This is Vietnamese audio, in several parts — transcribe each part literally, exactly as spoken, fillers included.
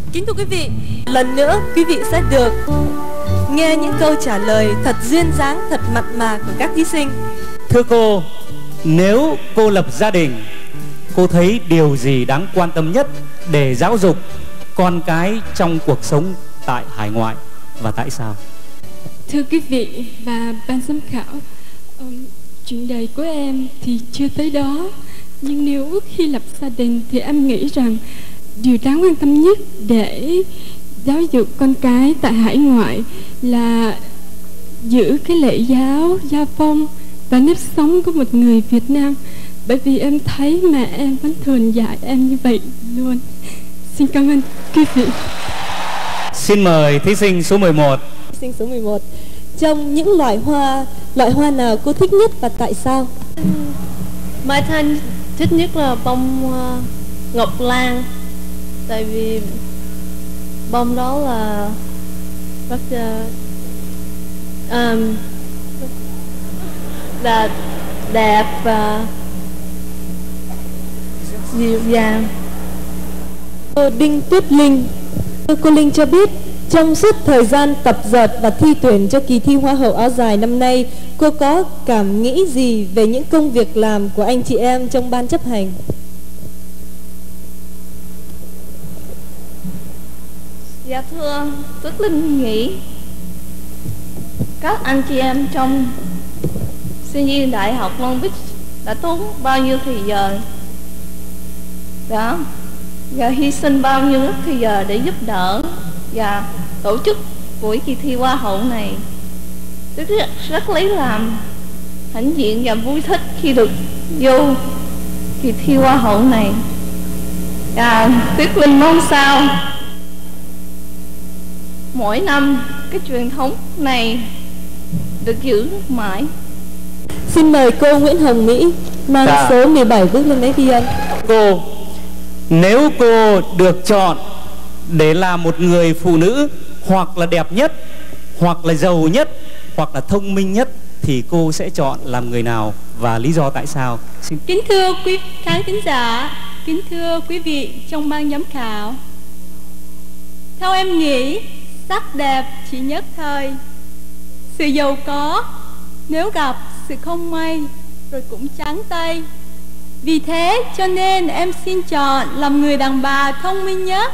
Kính thưa quý vị, lần nữa quý vị sẽ được nghe những câu trả lời thật duyên dáng, thật mặn mà của các thí sinh. Thưa cô, nếu cô lập gia đình, cô thấy điều gì đáng quan tâm nhất để giáo dục con cái trong cuộc sống tại hải ngoại và tại sao? Thưa quý vị và ban giám khảo, um, chuyện đời của em thì chưa tới đó. Nhưng nếu khi lập gia đình thì em nghĩ rằng điều đáng quan tâm nhất để giáo dục con cái tại hải ngoại là giữ cái lễ giáo, gia phong và nếp sống của một người Việt Nam. Bởi vì em thấy mẹ em vẫn thường dạy em như vậy luôn. Xin cảm ơn quý vị. Xin mời thí sinh số mười một. Thí sinh số mười một. Trong những loại hoa, loại hoa nào cô thích nhất và tại sao? Mai Thanh thích nhất là bông uh, ngọc lan. Tại vì bông đó là rất uh, um, là đẹp và dịu dàng. Cô Đinh Tuyết Linh. Cô Linh cho biết trong suốt thời gian tập dượt và thi tuyển cho kỳ thi Hoa hậu áo dài năm nay, cô có cảm nghĩ gì về những công việc làm của anh chị em trong ban chấp hành? Dạ thưa, Tuyết Linh nghĩ các anh chị em trong sinh viên Đại học Long Beach đã tốn bao nhiêu thời giờ, đã và hy sinh bao nhiêu thời giờ để giúp đỡ và tổ chức buổi kỳ thi Hoa hậu này. Rất, rất lấy làm hãnh diện và vui thích khi được vô kỳ thi Hoa hậu này. Và Tuyết Linh mong sao mỗi năm cái truyền thống này được giữ mãi. Xin mời cô Nguyễn Hồng Mỹ mang Dạ. số mười bảy bước lên lấy ghi âm. Cô, nếu cô được chọn để là một người phụ nữ hoặc là đẹp nhất, hoặc là giàu nhất, hoặc là thông minh nhất, thì cô sẽ chọn làm người nào và lý do tại sao? Xin... Kính thưa quý khán thính giả, kính thưa quý vị trong ban giám khảo, theo em nghĩ sắc đẹp chỉ nhất thời, sự giàu có nếu gặp sự không may rồi cũng trắng tay. Vì thế cho nên em xin chọn làm người đàn bà thông minh nhất.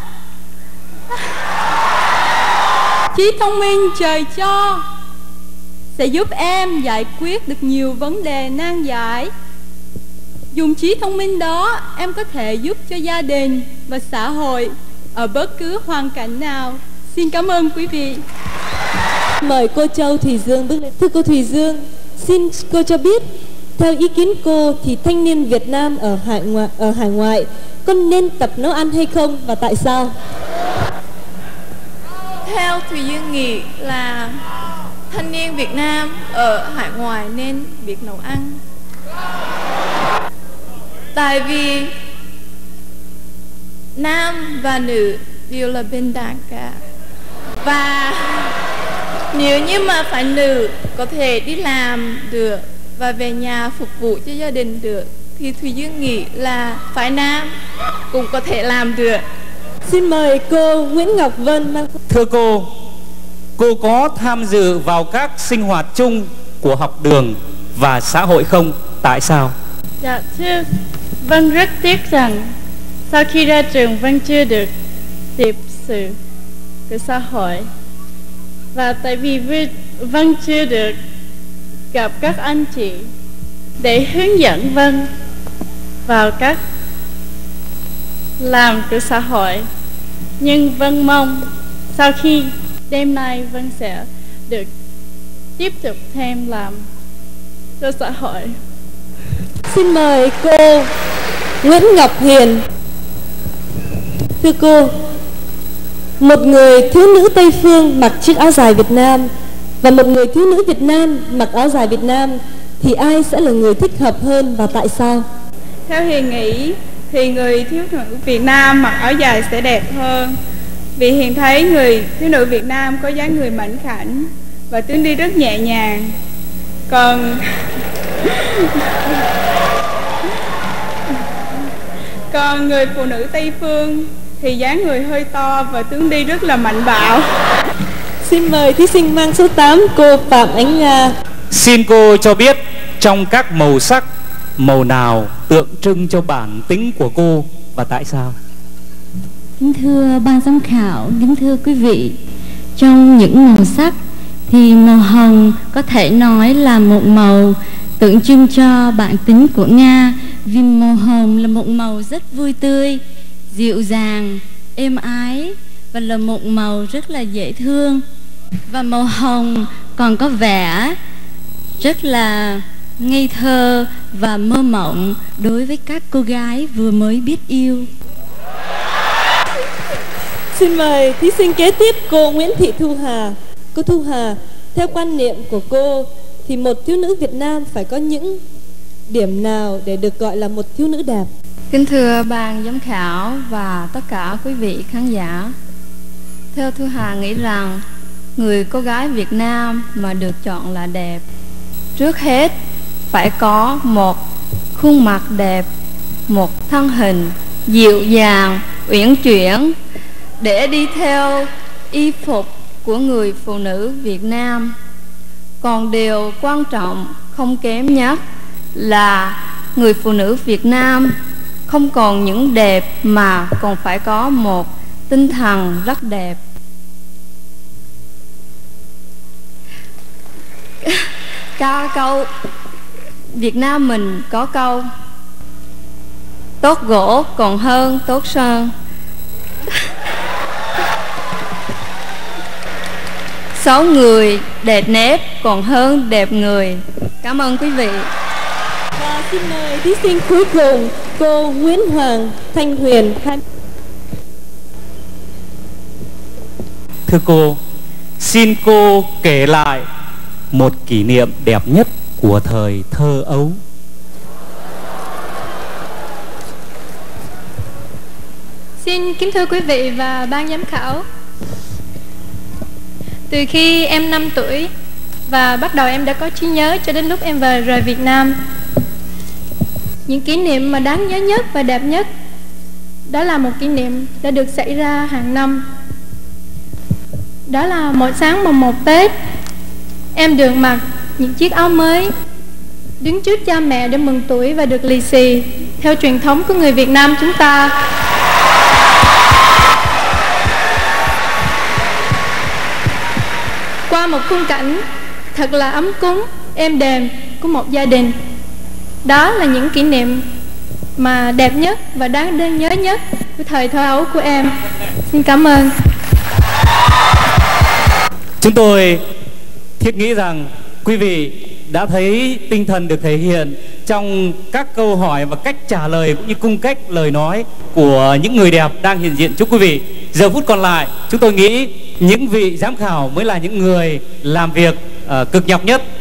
Trí thông minh trời cho sẽ giúp em giải quyết được nhiều vấn đề nan giải. Dùng trí thông minh đó, em có thể giúp cho gia đình và xã hội ở bất cứ hoàn cảnh nào. Xin cảm ơn quý vị. Mời cô Châu Thùy Dương bước lên. Thưa cô Thùy Dương, xin cô cho biết theo ý kiến cô thì thanh niên Việt Nam ở hải ngoại, ở hải ngoại có nên tập nấu ăn hay không và tại sao? Theo Thùy Dương nghĩ là thanh niên Việt Nam ở hải ngoại nên biết nấu ăn. Tại vì nam và nữ đều là bình đẳng cả. Và nếu như mà phải nữ có thể đi làm được và về nhà phục vụ cho gia đình được, thì Thùy Dương nghĩ là phải nam cũng có thể làm được. Xin mời cô Nguyễn Ngọc Vân mang... Thưa cô, cô có tham dự vào các sinh hoạt chung của học đường và xã hội không? Tại sao? Dạ thưa, Vân rất tiếc rằng sau khi ra trường Vân chưa được tiếp sự của xã hội. Và tại vì Vân chưa được gặp các anh chị để hướng dẫn Vân vào các làm của xã hội. Nhưng Vân mong sau khi đêm nay Vân sẽ được tiếp tục thêm làm cho xã hội. Xin mời cô Nguyễn Ngọc Hiền. Thưa cô, một người thiếu nữ Tây Phương mặc chiếc áo dài Việt Nam và một người thiếu nữ Việt Nam mặc áo dài Việt Nam thì ai sẽ là người thích hợp hơn và tại sao? Theo Hiền nghĩ thì người thiếu nữ Việt Nam mặc áo dài sẽ đẹp hơn. Vì Hiền thấy người thiếu nữ Việt Nam có dáng người mảnh khảnh và tướng đi rất nhẹ nhàng. Còn Còn người phụ nữ Tây Phương thì dáng người hơi to và tướng đi rất là mạnh bạo. Xin mời thí sinh mang số tám, cô Phạm Ánh Nga. Xin cô cho biết trong các màu sắc, màu nào tượng trưng cho bản tính của cô và tại sao? Kính thưa ban giám khảo, kính thưa quý vị, trong những màu sắc thì màu hồng có thể nói là một màu tượng trưng cho bản tính của Nga, vì màu hồng là một màu rất vui tươi, dịu dàng, êm ái và là một màu rất là dễ thương. Và màu hồng còn có vẻ rất là ngây thơ và mơ mộng đối với các cô gái vừa mới biết yêu. Xin mời thí sinh kế tiếp, cô Nguyễn Thị Thu Hà. Cô Thu Hà, theo quan niệm của cô thì một thiếu nữ Việt Nam phải có những điểm nào để được gọi là một thiếu nữ đẹp? Kính thưa ban giám khảo và tất cả quý vị khán giả, theo Thu Hà nghĩ rằng người cô gái Việt Nam mà được chọn là đẹp, trước hết phải có một khuôn mặt đẹp, một thân hình dịu dàng, uyển chuyển để đi theo y phục của người phụ nữ Việt Nam. Còn điều quan trọng không kém nhất là người phụ nữ Việt Nam không còn những đẹp mà còn phải có một tinh thần rất đẹp. Ca câu Việt Nam mình có câu tốt gỗ còn hơn tốt sơn, xấu người đẹp nếp còn hơn đẹp người. Cảm ơn quý vị. Và xin mời thí sinh cuối cùng, cô Nguyễn Hoàng Thanh Huyền. Thưa cô, xin cô kể lại một kỷ niệm đẹp nhất của thời thơ ấu. Xin kính thưa quý vị và ban giám khảo, từ khi em năm tuổi và bắt đầu em đã có trí nhớ cho đến lúc em về rời Việt Nam, những kỷ niệm mà đáng nhớ nhất và đẹp nhất đó là một kỷ niệm đã được xảy ra hàng năm. Đó là một sáng mồng một Tết, em được mặc những chiếc áo mới, đứng trước cha mẹ để mừng tuổi và được lì xì theo truyền thống của người Việt Nam chúng ta. Qua một khung cảnh thật là ấm cúng, êm đềm của một gia đình. Đó là những kỷ niệm mà đẹp nhất và đáng nhớ nhất của thời thơ ấu của em. Xin cảm ơn. Chúng tôi thiết nghĩ rằng quý vị đã thấy tinh thần được thể hiện trong các câu hỏi và cách trả lời cũng như cung cách lời nói của những người đẹp đang hiện diện trước quý vị. Giờ phút còn lại, chúng tôi nghĩ những vị giám khảo mới là những người làm việc uh, cực nhọc nhất